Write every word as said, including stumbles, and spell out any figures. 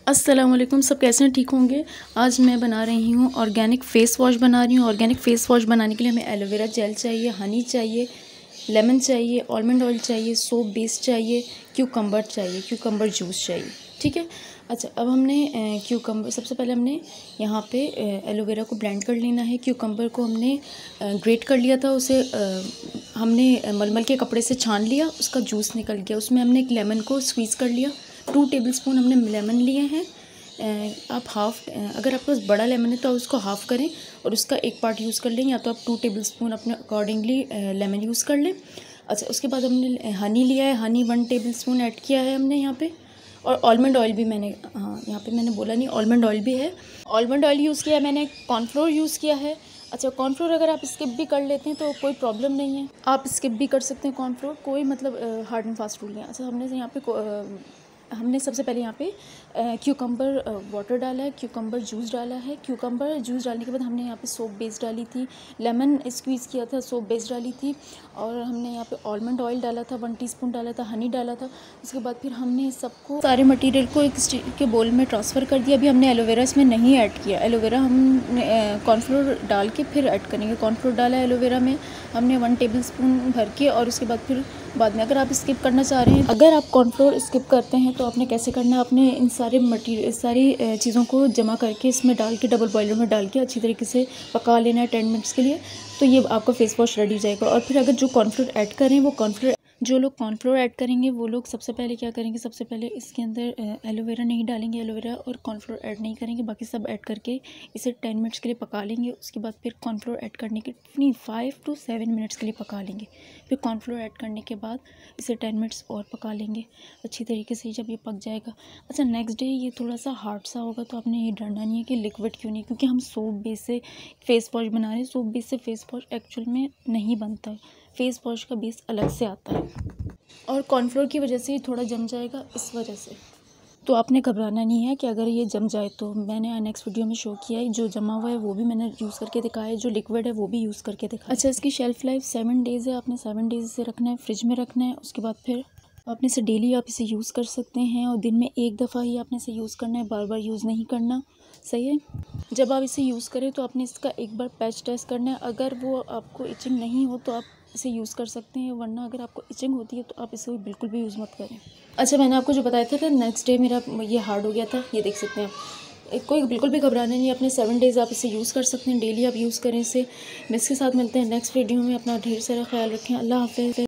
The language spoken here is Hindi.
अस्सलाम वालेकुम, सब कैसे हैं? ठीक होंगे। आज मैं बना रही हूँ ऑर्गेनिक फ़ेस वॉश बना रही हूँ। ऑर्गेनिक फ़ेस वॉश बनाने के लिए हमें एलोवेरा जेल चाहिए, हनी चाहिए, लेमन चाहिए, आलमंड ऑयल चाहिए, सोप बेस चाहिए, क्यूकम्बर चाहिए, क्यूकम्बर जूस चाहिए। ठीक है। अच्छा, अब हमने क्यूकम्बर सबसे पहले हमने यहाँ पे एलोवेरा को ब्लेंड कर लेना है। क्यूकम्बर को हमने ग्रेट कर लिया था, उसे आ, हमने मलमल के कपड़े से छान लिया, उसका जूस निकल गया। उसमें हमने एक लेमन को स्क्वीज़ कर लिया। टू टेबलस्पून हमने लेमन लिए हैं। आप हाफ़, अगर आपके पास बड़ा लेमन है तो उसको हाफ़ करें और उसका एक पार्ट यूज़ कर लें, या तो आप टू टेबलस्पून अपने अकॉर्डिंगली लेमन यूज़ कर लें। अच्छा, उसके बाद हमने हनी लिया है, हनी वन टेबलस्पून ऐड किया है हमने यहाँ पे। और आलमंड ऑयल भी मैंने, हाँ यहाँ पे मैंने बोला नहीं, आलमंड ऑयल भी है। आलमंड ऑयल यूज़ किया है मैंने। कॉर्नफ्लोर यूज़ किया है। अच्छा, कॉर्नफ्लोर अगर आप स्किप भी कर लेते हैं तो कोई प्रॉब्लम नहीं है, आप स्किप भी कर सकते हैं कॉर्नफ्लोर, कोई मतलब हार्ड एंड फास्ट रूल नहीं है। अच्छा, हमने यहाँ पे हमने सबसे पहले यहाँ पे क्यूकम्बर वाटर डाला है, क्यूकम्बर जूस डाला है। क्यूकम्बर जूस डालने के बाद हमने यहाँ पे सोप बेस डाली थी, लेमन स्क्वीज़ किया था, सोप बेस डाली थी, और हमने यहाँ पे आलमंड ऑयल डाला था, वन टीस्पून डाला था, हनी डाला था। उसके बाद फिर हमने सबको सारे मटेरियल को एक स्टील के बोल में ट्रांसफ़र कर दिया। अभी हमने एलोवेरा इसमें नहीं ऐड किया। एलोवेरा हमने कॉर्नफ्लोर डाल के फिर ऐड करेंगे। कॉर्नफ्लोर डाला है एलोवेरा में हमने वन टेबल स्पून भर के, और उसके बाद फिर बाद में अगर आप स्किप करना चाह रहे हैं, अगर आप कॉर्नफ्लोर स्किप करते हैं तो आपने कैसे करना है, आपने इन सारे मटीरियल सारी चीज़ों को जमा करके इसमें डाल के, डबल बॉयलर में डाल के अच्छी तरीके से पका लेना है टेन मिनट्स के लिए। तो ये आपका फेस वॉश रेडी हो जाएगा। और फिर अगर जो कॉर्नफ्लोर ऐड करें वो कॉर्नफ्लोर जो लोग कॉर्नफ्लोर ऐड करेंगे वो लोग सबसे पहले क्या करेंगे, सबसे पहले इसके अंदर एलोवेरा नहीं डालेंगे, एलोवेरा और कॉर्नफ्लोर ऐड नहीं करेंगे, बाकी सब ऐड करके इसे टेन मिनट्स के लिए पका लेंगे। उसके बाद फिर कॉर्नफ्लोर ऐड करने के नहीं फाइव टू सेवन मिनट्स के लिए पका लेंगे। फिर कॉर्नफ्लोर ऐड करने के बाद इसे टेन मिनट्स और पका लेंगे अच्छी तरीके से, जब ये पक जाएगा। अच्छा, नेक्स्ट डे ये थोड़ा सा हार्ड सा होगा तो आपने ये डरना नहीं है कि लिक्विड क्यों नहीं, क्योंकि हम सोप बेस से फेस वॉश बना रहे हैं। सोप बेस से फेस वॉश एक्चुअल में नहीं बनता है, फेस वॉश का बेस अलग से आता है, और कॉर्नफ्लोर की वजह से ये थोड़ा जम जाएगा इस वजह से। तो आपने घबराना नहीं है कि अगर ये जम जाए तो, मैंने नेक्स्ट वीडियो में शो किया है, जो जमा हुआ है वो भी मैंने यूज़ करके दिखाया है, जो लिक्विड है वो भी यूज़ करके दिखाया। अच्छा, इसकी शेल्फ़ लाइफ सेवन डेज़ है, आपने सेवन डेज़ इसे रखना है, फ्रिज में रखना है। उसके बाद फिर आपने इसे डेली आप इसे यूज़ कर सकते हैं, और दिन में एक दफ़ा ही आपने इसे यूज़ करना है, बार बार यूज़ नहीं करना। सही है। जब आप इसे यूज़ करें तो आपने इसका एक बार पैच टेस्ट करना है। अगर वो आपको इचिंग नहीं हो तो आप इसे यूज़ कर सकते हैं, वरना अगर आपको इचिंग होती है तो आप इसे बिल्कुल भी यूज़ मत करें। अच्छा, मैंने आपको जो बताया था नेक्स्ट डे मेरा ये हार्ड हो गया था, ये देख सकते हैं आप। कोई बिल्कुल भी घबराना नहीं है, अपने सेवन डेज़ आप इसे यूज़ कर सकते हैं, डेली आप यूज़ करें इसे। मैं इसके साथ मिलते हैं नेक्स्ट वीडियो में। अपना ढेर सारा ख्याल रखें। अल्लाह हाफ़िज़।